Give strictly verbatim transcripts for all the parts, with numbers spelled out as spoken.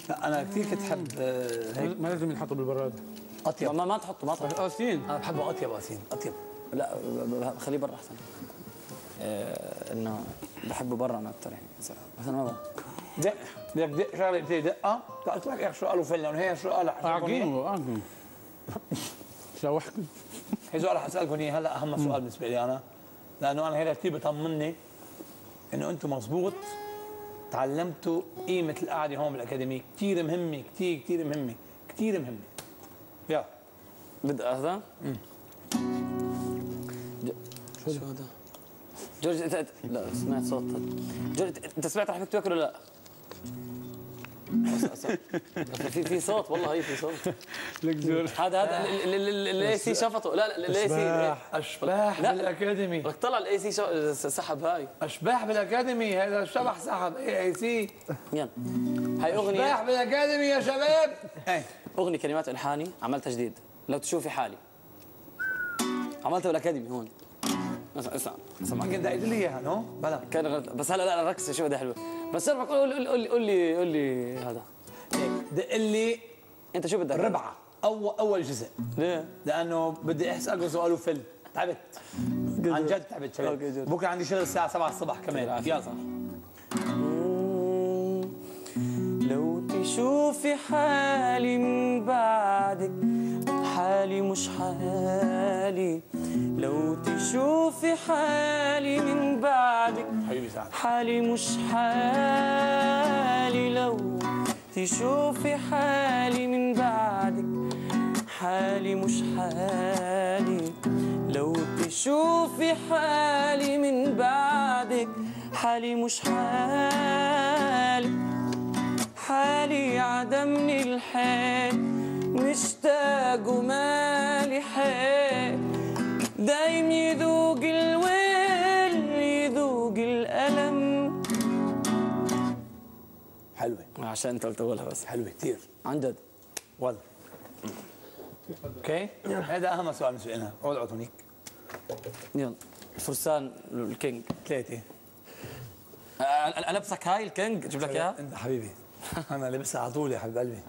لا انا كثير كنت احب هيك. ما لازم ينحطوا بالبراد. اطيب. ما ما تحطه ما تحطه قاسيين. انا بحبه اطيب قاسين اطيب. لا خليه برا احسن. آه انه بحبه برا انا اكثر يعني بس انا ما دق بدك دق شغله بتدق دقه قلت لك اخر سؤال وفلة وهي سؤال اعجين اعجين شوحكم. هي سؤال حسألكم اياه هلا اهم سؤال بالنسبه لي انا لانه انا هيدا كثير بيطمني انه انتم مضبوط تعلمتوا قيمه القعده هون بالاكاديميه كثير مهمه كثير كثير مهمه كثير مهمه. يا بدء هذا؟ امم شو هذا؟ جورج انت لا سمعت صوت جورج انت سمعت رح تاكل ولا لا؟ في في صوت والله هي في صوت لك جورج هذا هذا الاي سي شفطه لا الاي سي اشباح بالاكاديمي لك طلع الاي سي سحب هاي اشباح بالاكاديمي هذا الشبح سحب اي اي سي يلا هاي اغنيه اشباح بالاكاديمي يا شباب. هي اغنيه كلمات الحاني عملتها جديد لو تشوفي حالي عملتها بالاكاديمي هون اسمع اسمع اسمع يمكن دقيت لي اياها نو بلا كان غلط بس هلا لا ركز شو بدها حلوه بس ارفع قول قول قول قول لي قول لي هذا هيك دق لي انت شو بدك الربعه اول اول جزء. ليه؟ لانه بدي اسالكم سؤال وفل تعبت عن جد تعبت شباب. بكره عندي شغل الساعه سبعة الصبح كمان. يلا لو تشوفي حالي من بعدك حالي مش حالي لو تشوفي حالي من بعدك حبيبي سعد حالي مش حالي لو تشوفي حالي من بعدك حالي مش حالي لو تشوفي حالي من بعدك حالي مش حالي حالي عدمني الحال مشتاق ومالي حال دايم يذوق الويل يذوق الألم. حلوة عشان انت قلت اولها بس حلوة كثير عن جد والله. اوكي هذا اهم سؤال بالنسبة لنا. قول اعطونيك يلا الفرسان الكينج ثلاثة. البسك هاي الكينج اجيب لك اياها؟ انت حبيبي انا لابسها على طول يا حبيب قلبي.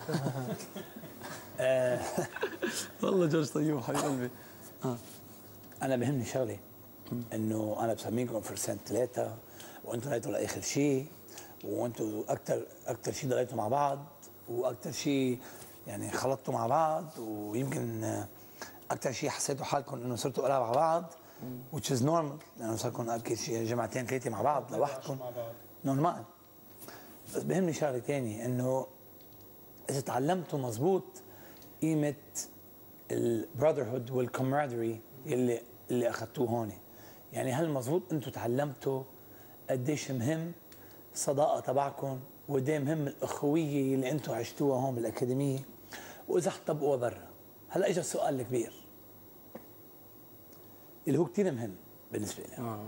والله جورج طيب حبيب قلبي. انا بهمني شغله انه انا بسميكم فرسان ثلاثه وانتم ضليتوا لاخر شيء وانتم اكثر اكثر شيء ضليتوا مع بعض واكثر شيء يعني خلطتوا مع بعض ويمكن اكثر شيء حسيتوا حالكم انه صرتوا قراب على بعض which is normal لانه صار لكم اكيد شيء جمعتين ثلاثه مع بعض لوحدكم نورمال. بس بهمني شغله ثانيه انه اذا تعلمتوا مضبوط قيمه البراذرهود والكومرادري اللي اللي اخذتوه هون. يعني هل مضبوط انتم تعلمتوا قديش مهم الصداقه تبعكم وقد مهم الاخويه اللي انتم عشتوها هون بالاكاديميه واذا حطبقوها برا. هلا اجى السؤال الكبير اللي هو كثير مهم بالنسبه لي. آه.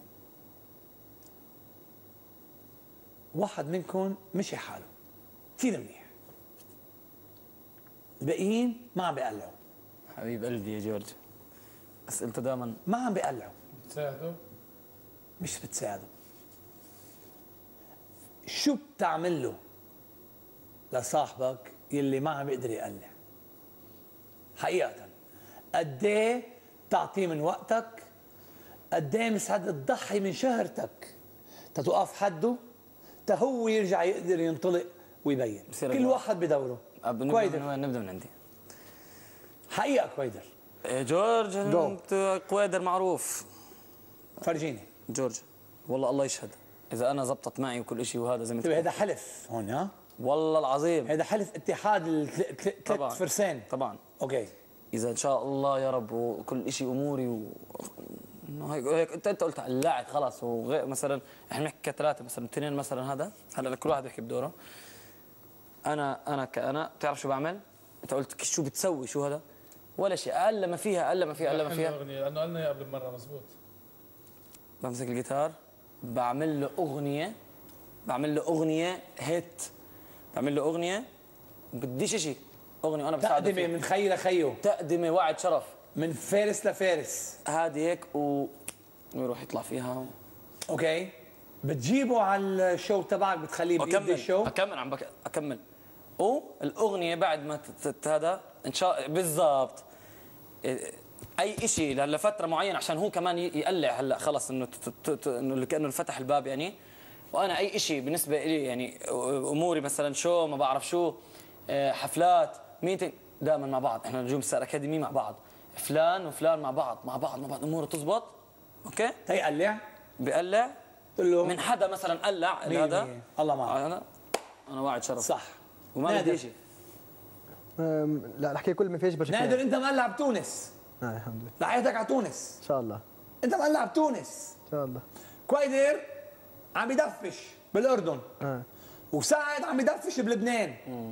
واحد منكم مشي حاله كثير منيح الباقيين ما عم بيقلعوا. حبيب قلبي يا جورج اسئلته دائما ما عم بيقلعوا. بتساعده؟ مش بتساعده. شو بتعمل له لصاحبك يلي ما عم بيقدر يقلع؟ حقيقة قد ايه بتعطيه من وقتك؟ قد ايه مستعد تضحي من شهرتك تتوقف حده تهو يرجع يقدر ينطلق ويبين. كل واحد بدوره. كويدر نبدا من عندي. حقيقة كويدر. جورج انت كويدر معروف. فرجيني جورج والله الله يشهد اذا انا زبطت معي وكل شيء وهذا زي ما انت هذا حلف هون ها والله العظيم هذا حلف اتحاد الثلاث فرسان طبعا. اوكي اذا ان شاء الله يا رب وكل شيء اموري و هيك هيك انت انت قلت قلعت خلاص وغير مثلا احنا بنحكي كثلاثه مثلا اثنين مثلا هذا هلا كل واحد بيحكي بدوره. انا انا كأنا بتعرف شو بعمل؟ انت قلت شو بتسوي شو هذا؟ ولا شيء اقل ما فيها اقل ما فيها اقل ما فيها اغنيه لانه قلنا اياها قبل مره مزبوط. بمسك الجيتار بعمل له اغنيه بعمل له اغنيه هيت بعمل له اغنيه بديش شيء اغنيه وانا بساعده تقدمه من خي لخيه تقدمه وعد شرف من فارس لفارس هذه هيك و... ويروح يطلع فيها و... اوكي بتجيبه على الشو تبعك بتخليه بيد الشو. اكمل عم بك... اكمل والاغنيه بعد ما تت- هذا ان شاء بالضبط اي شيء لفتره معينه عشان هو كمان ي- يقلع هلا خلص انه ت- ت- ت- انه كانه فتح الباب يعني. وانا اي شيء بالنسبه لي يعني اموري مثلا شو ما بعرف شو آه، حفلات ميتنج دائما مع بعض. احنا نجوم ستار اكاديمي مع بعض، فلان وفلان مع بعض مع بعض مع بعض اموره تزبط. اوكي هيقلع بقلع قل له من حدا مثلا قلع مية هذا مية. الله معك. انا انا واعد شرف صح. وما نادر. بدي شيء. أم، لا الحكي كل ما فيش بشكل نادر انت مقلع بتونس، آه الحمد لله لحياتك على تونس، ان شاء الله انت مقلع بتونس. ان شاء الله. كويدر عم يدفش بالاردن اه وسعد عم يدفش بلبنان.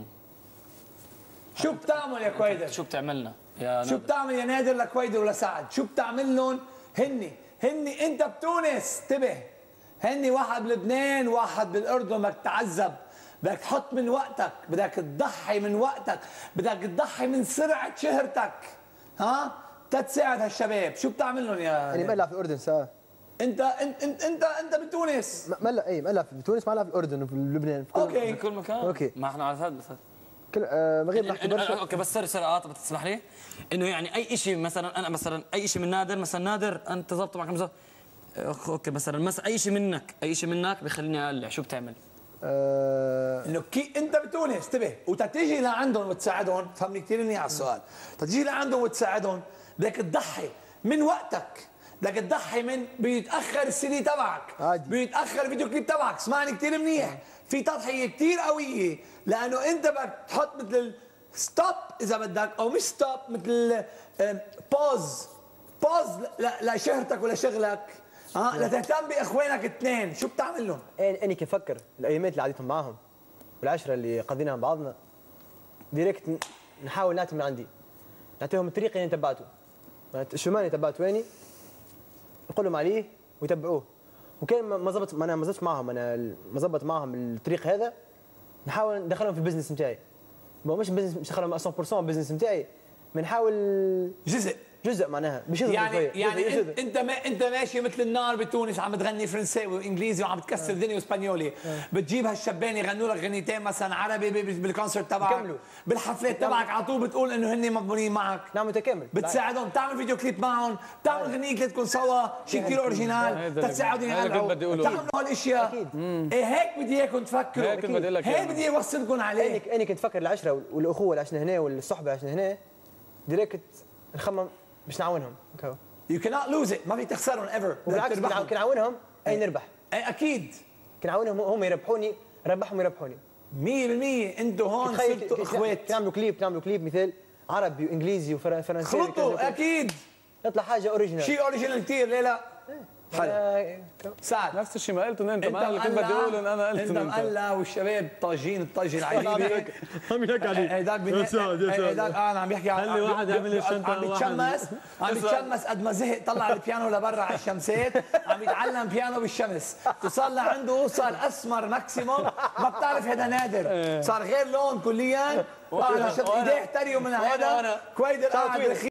شو بتعمل يا كويدر؟ شو بتعملنا يا شو نادر؟ بتعمل يا نادر لكويدر ولسعد؟ شو بتعمل لهم؟ هني هني انت بتونس انتبه، هني واحد بلبنان واحد بالاردن بدك تعذب، بدك تحط من وقتك، بدك تضحي من وقتك، بدك تضحي من سرعه شهرتك، ها؟ تتساعد هالشباب. شو بتعمل لهم يا يعني نادر؟ مقلع في الاردن ساعه. انت انت انت انت, انت بتونس. م- مقلع اي مقلع في تونس، مقلع في الاردن وفي لبنان في كل اوكي بكل مكان. أوكي. ما احنا على هذا بس كل آه من غير ما إن- نحكي إن- برشا. اوكي بس سوري سوري اه طب تسمح لي انه يعني اي شيء مثلا انا مثلا اي شيء من نادر مثلا نادر انت ظبط معك مزبط. اوكي مثلا مثلا اي شيء منك اي شيء منك بخليني اقلع شو بتعمل؟ آه انه كي انت بتونس انتبه وتتيجي لعندهم وتساعدهم، فهمني كثير منيح على السؤال، تتيجي لعندهم وتساعدهم بدك تضحي من وقتك، بدك تضحي من بيتاخر السي دي تبعك، عادي. بيتاخر الفيديو كليب تبعك، اسمعني كثير منيح، في تضحيه كثير قويه لانه انت بدك تحط مثل ستوب اذا بدك او مش ستوب مثل بوز بوز لشهرتك ولشغلك، ها لتهتم باخوانك اثنين. شو بتعمل لهم؟ أنا أنا كيف أفكر الأيامات اللي عديتهم معاهم والعشرة اللي قضيناها مع بعضنا ديريكت ن- نحاول نعطي من عندي، نعطيهم الطريق اللي أنا تبعته، الشمال تبعته ويني نقول لهم عليه ويتبعوه. وكان ما ما زبط ما أنا ما زبطش معاهم، أنا ال- ما زبط معاهم الطريق هذا نحاول ندخلهم في البزنس نتاعي. ما مش بزنس مش ندخلهم مية بالمية البزنس نتاعي، بنحاول جزء جزء معناها مش جزء يعني شوية. يعني جزء انت جزء. انت ما انت ماشي مثل النار بتونس عم بتغني فرنساوي وانجليزي وعم بتكسر الدنيا واسبانيولي، بتجيب هالشبان يغنوا لك غنيتين مثلا عربي ب- ب- بالكونسرت تبعك، بكملوا. بالحفلات تبعك على طول بتقول انه هن مقبولين معك، نعم متكامل. بتساعدهم، بتعمل فيديو كليب معهم، بتعمل غنية كليبكم سوا شيء كثير اوريجينال هيدا اللي- تساعدهم هيدا اللي كنت بدي يقلعوا، أقوله. بتعملوا هالاشياء. أكيد. ايه هيك بدي اياكم تفكروا، هيك كنت بدي أقول لك هيك إياها. بدي اوصلكم عليه. انا انا كنت فكر العشره والاخوه اللي عشنا هنا والصحبه اللي عشنا هنا ديريكت نخمم باش نعاونهم هكا. You cannot lose it، ما فيك تخسرهم ever، وبالعكس بدك كن نعاونهم اي نربح، ايه اكيد كنعاونهم هم يربحوني ربحهم يربحوني. مية بالمية. انتوا هون تخيل صرتوا اخوات، نعملوا كليب نعملوا كليب مثال عربي وانجليزي وفرنسي خلطوا اكيد يطلع حاجه اوريجينال. شيء اوريجينال كثير. ليه لا؟ حلو. سعد نفس الشيء ما قلته انت، ما اللي كنت مقلع، بدي اقوله إن انا انت قلته انت. مقلع والشباب طاجين الطاجه العجيبه. عم يحكي عليه. هيداك بنا- هيداك اه انا عم بيحكي عن خلي واحد يعمل لي الشنطة عم وواحد- بيتشمس عم بيتشمس قد ما زهق طلع البيانو لبرا على الشمسات، عم يتعلم بيانو بالشمس، توصل لعنده صار اسمر ماكسيموم، ما بتعرف هذا نادر، صار غير لون كليا، وعلى شط ايديه احتريوا من هذا كويدر قاعد